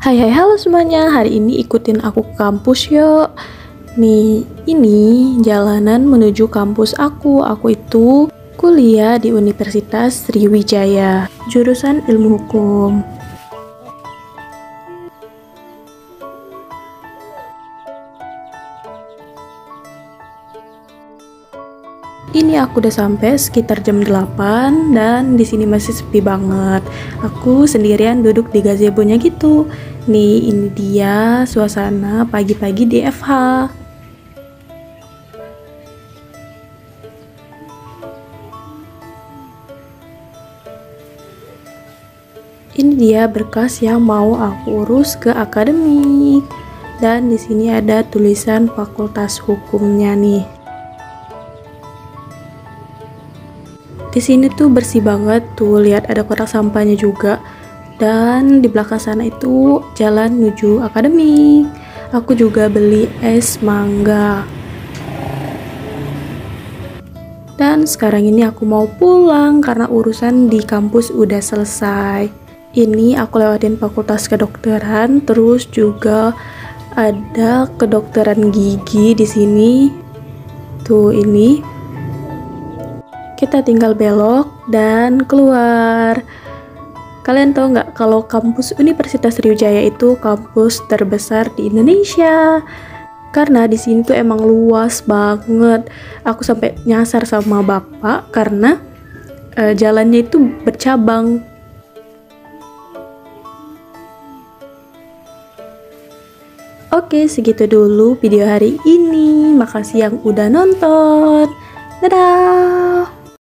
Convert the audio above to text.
Hai hai halo semuanya, hari ini ikutin aku ke kampus yuk. Nih, ini jalanan menuju kampus aku. Aku itu kuliah di Universitas Sriwijaya, jurusan Ilmu Hukum. Ini aku udah sampai sekitar jam 8 dan di sini masih sepi banget. Aku sendirian duduk di gazebo-nya gitu. Nih, ini dia suasana pagi-pagi di FH. Ini dia berkas yang mau aku urus ke akademik. Dan di sini ada tulisan Fakultas Hukumnya nih. Di sini tuh bersih banget, tuh lihat ada kotak sampahnya juga. Dan di belakang sana itu jalan menuju akademik. Aku juga beli es mangga. Dan sekarang ini aku mau pulang karena urusan di kampus udah selesai. Ini aku lewatin fakultas kedokteran, terus juga ada kedokteran gigi di sini. Tuh ini. Kita tinggal belok dan keluar. Kalian tahu nggak kalau kampus Universitas Sriwijaya itu kampus terbesar di Indonesia? Karena di sini tuh emang luas banget. Aku sampai nyasar sama bapak karena jalannya itu bercabang. Oke, segitu dulu video hari ini. Makasih yang udah nonton. Dadah!